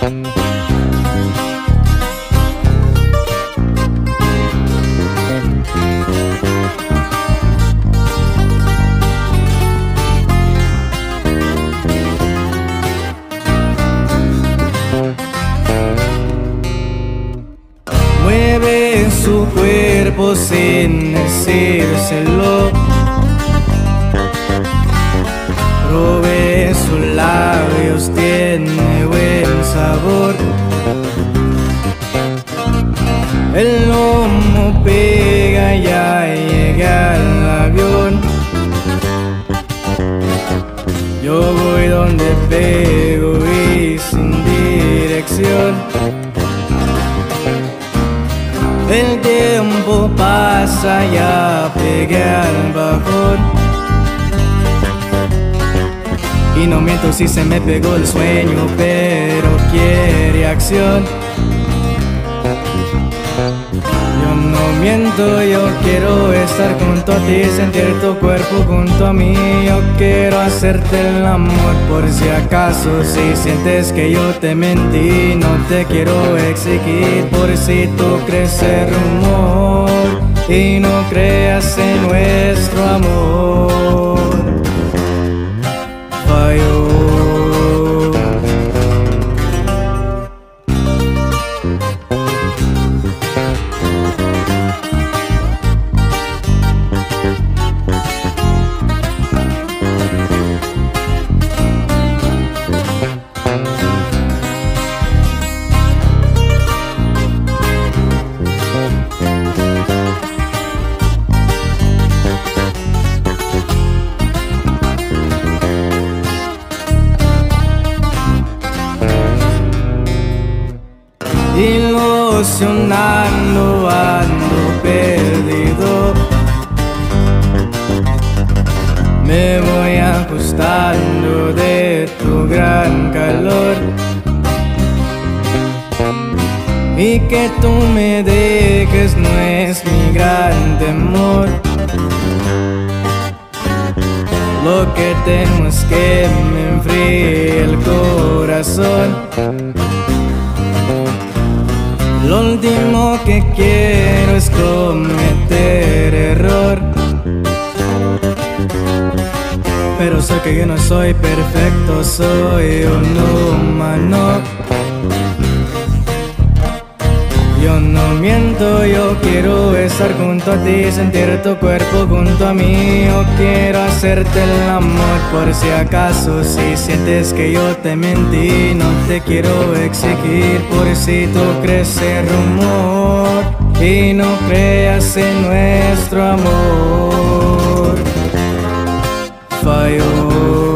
Mueve su cuerpo sin decírselo, probé sus labios, tiene buen sabor. El lomo pega, ya llega el avión. Yo voy donde pego y sin dirección. El tiempo pasa, ya pegué al bajón. Y no miento si se me pegó el sueño, pero quiere acción. Yo no miento, yo quiero estar junto a ti, sentir tu cuerpo junto a mí. Yo quiero hacerte el amor por si acaso, si sientes que yo te mentí. No te quiero exigir por si tú crees el rumor y no creas en nuestro amor. Falló. Ilusionando ando perdido, me voy ajustando de tu gran calor. Y que tú me dejes no es mi gran temor. Lo que temo es que me enfríe el corazón. Lo último que quiero es cometer error, pero sé que yo no soy perfecto, soy un humano. Yo no miento, yo quiero estar junto a ti, sentir tu cuerpo junto a mí. Yo quiero hacerte el amor por si acaso, si sientes que yo te mentí. No te quiero exigir por si tú crees el rumor y no creas en nuestro amor. Falló.